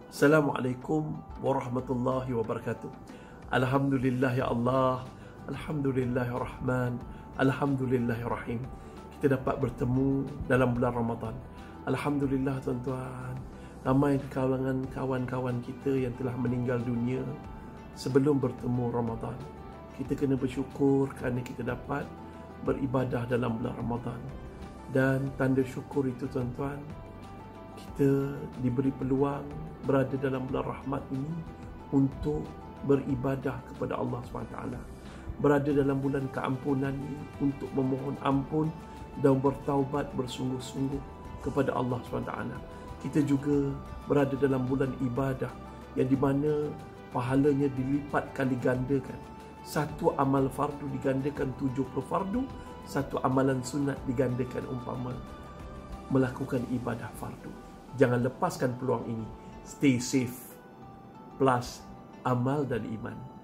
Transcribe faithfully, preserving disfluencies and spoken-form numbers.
Assalamualaikum warahmatullahi wabarakatuh. Alhamdulillah ya Allah, Alhamdulillah ya Rahman, Alhamdulillah ya Rahim. Kita dapat bertemu dalam bulan Ramadan. Alhamdulillah tuan-tuan, ramai kalangan kawan-kawan kita yang telah meninggal dunia sebelum bertemu Ramadan. Kita kena bersyukur kerana kita dapat beribadah dalam bulan Ramadan. Dan tanda syukur itu tuan-tuan, kita diberi peluang berada dalam bulan rahmat ini untuk beribadah kepada Allah subhanahu wa taala. Berada dalam bulan keampunan ini untuk memohon ampun dan bertaubat bersungguh-sungguh kepada Allah subhanahu wa taala. Kita juga berada dalam bulan ibadah yang di mana pahalanya dilipat kali gandakan. Satu amal fardu digandakan tujuh puluh fardu, satu amalan sunat digandakan umpama melakukan ibadah fardu. Jangan lepaskan peluang ini. Stay safe plus amal dan iman.